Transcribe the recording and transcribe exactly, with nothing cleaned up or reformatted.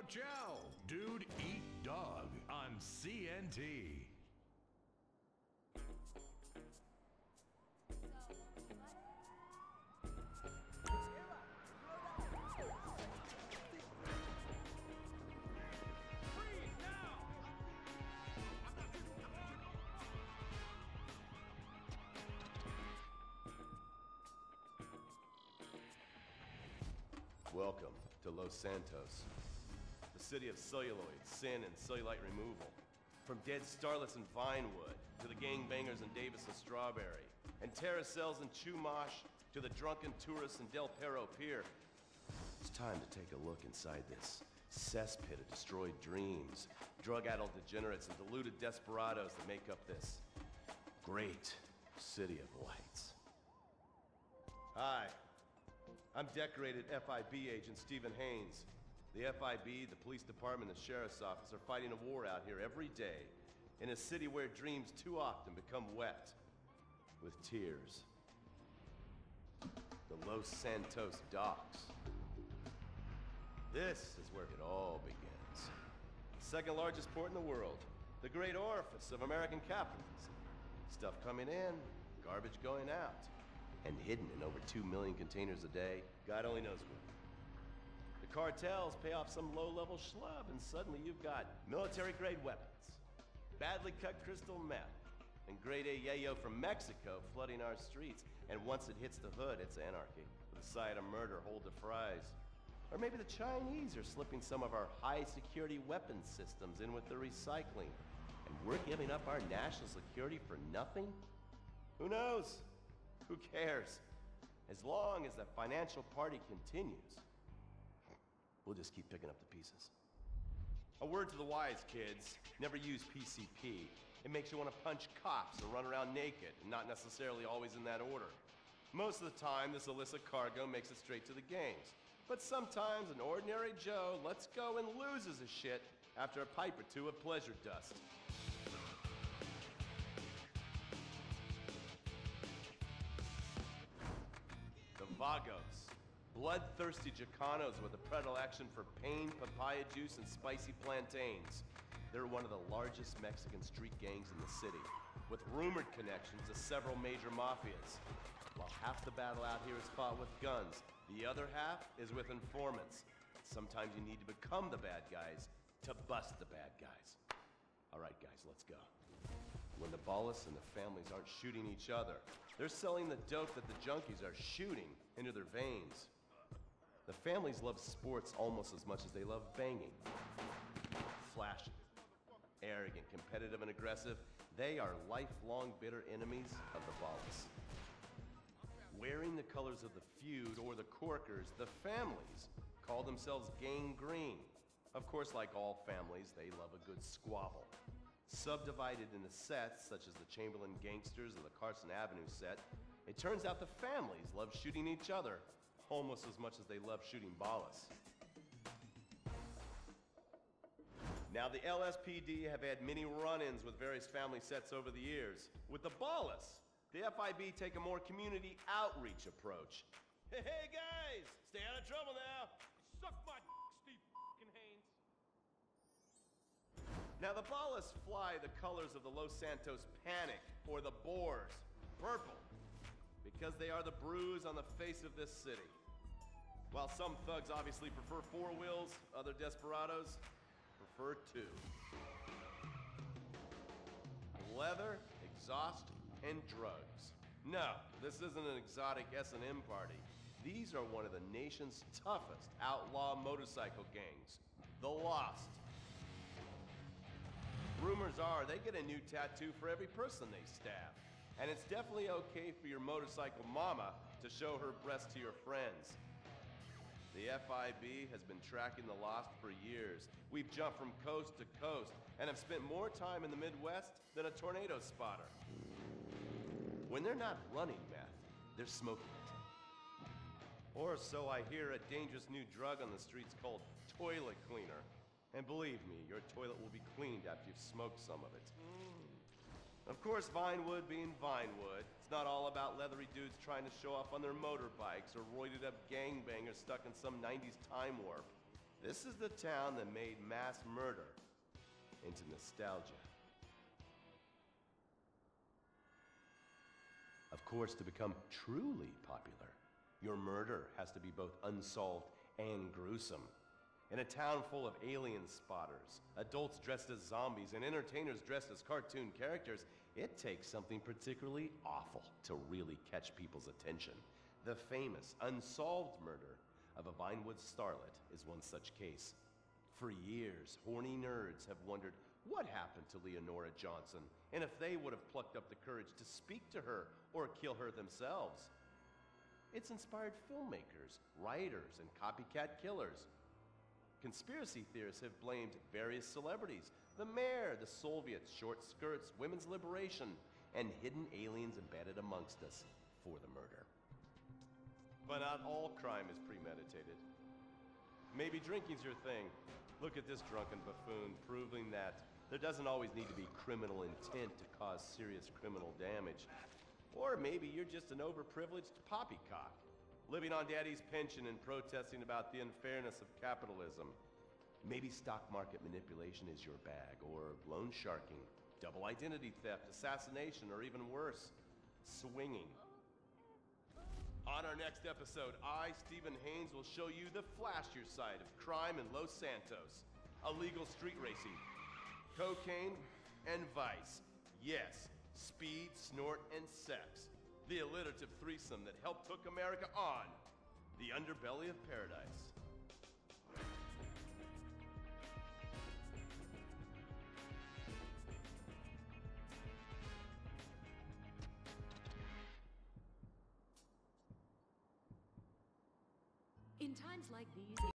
ciao, Dude Eat Dog on C N T. Welcome to Los Santos, the city of celluloid, sin, and cellulite removal. From dead starlets in Vinewood, to the gangbangers in Davis and Strawberry, and terracels in Chumash, to the drunken tourists in Del Perro Pier. It's time to take a look inside this cesspit of destroyed dreams, drug-addled degenerates, and deluded desperados that make up this great city of lights. Hi. I'm decorated F I B agent Stephen Haynes. The F I B, the police department, and the sheriff's office are fighting a war out here every day in a city where dreams too often become wet with tears. The Los Santos docks. This is where it all begins. The second largest port in the world, the great orifice of American capitalism. Stuff coming in, garbage going out. And hidden in over two million containers a day, God only knows what. The cartels pay off some low-level schlub, and suddenly you've got military-grade weapons, badly cut crystal meth, and grade A yayo from Mexico flooding our streets. And once it hits the hood, it's anarchy, with a side of murder hold to fries. Or maybe the Chinese are slipping some of our high-security weapons systems in with the recycling, and we're giving up our national security for nothing? Who knows? Who cares? As long as the financial party continues, we'll just keep picking up the pieces. A word to the wise, kids. Never use P C P. It makes you want to punch cops or run around naked, and not necessarily always in that order. Most of the time, this illicit cargo makes it straight to the gangs. But sometimes an ordinary Joe lets go and loses his shit after a pipe or two of pleasure dust. The Vagos, bloodthirsty Chicanos with a predilection for pain, papaya juice, and spicy plantains. They're one of the largest Mexican street gangs in the city, with rumored connections to several major mafias. While half the battle out here is fought with guns, the other half is with informants. Sometimes you need to become the bad guys to bust the bad guys. All right, guys, let's go. When the Ballas and the families aren't shooting each other, they're selling the dope that the junkies are shooting into their veins. The families love sports almost as much as they love banging. Flashy, arrogant, competitive, and aggressive, they are lifelong bitter enemies of the Ballas. Wearing the colors of the feud or the Corkers, the families call themselves Gang Green. Of course, like all families, they love a good squabble. Subdivided into sets, such as the Chamberlain Gangsters or the Carson Avenue set, it turns out the families love shooting each other almost as much as they love shooting Ballas. Now, the L S P D have had many run-ins with various family sets over the years. With the Ballas, the F I B take a more community outreach approach. Hey, hey guys, stay out of trouble now. Suck my Steve Haynes. Now the Ballas fly the colors of the Los Santos Panic, or the Boers, purple, because they are the bruise on the face of this city. While some thugs obviously prefer four wheels, other desperados prefer two. Leather, exhaust, and drugs. No, this isn't an exotic S and M party. These are one of the nation's toughest outlaw motorcycle gangs, the Lost. Rumors are they get a new tattoo for every person they stab. And it's definitely okay for your motorcycle mama to show her breast to your friends. The F I B has been tracking the Lost for years. We've jumped from coast to coast and have spent more time in the Midwest than a tornado spotter. When they're not running meth, they're smoking it. Or so I hear, a dangerous new drug on the streets called toilet cleaner. And believe me, your toilet will be cleaned after you've smoked some of it. Mm. Of course, Vinewood being Vinewood, it's not all about leathery dudes trying to show off on their motorbikes or roided up gangbangers stuck in some nineties time warp. This is the town that made mass murder into nostalgia. Of course, to become truly popular, your murder has to be both unsolved and gruesome. In a town full of alien spotters, adults dressed as zombies, and entertainers dressed as cartoon characters, it takes something particularly awful to really catch people's attention. The famous, unsolved murder of a Vinewood starlet is one such case. For years, horny nerds have wondered what happened to Leonora Johnson, and if they would have plucked up the courage to speak to her or kill her themselves. It's inspired filmmakers, writers, and copycat killers. Conspiracy theorists have blamed various celebrities, the mayor, the Soviets, short skirts, women's liberation, and hidden aliens embedded amongst us for the murder. But not all crime is premeditated. Maybe drinking's your thing. Look at this drunken buffoon, proving that there doesn't always need to be criminal intent to cause serious criminal damage. Or maybe you're just an overprivileged poppycock, living on daddy's pension and protesting about the unfairness of capitalism. Maybe stock market manipulation is your bag, or loan sharking, double identity theft, assassination, or even worse, swinging. On our next episode, I, Stephen Haynes, will show you the flashier side of crime in Los Santos. Illegal street racing, cocaine, and vice. Yes, speed, snort, and sex. The alliterative threesome that helped hook America on the underbelly of paradise. In times like these...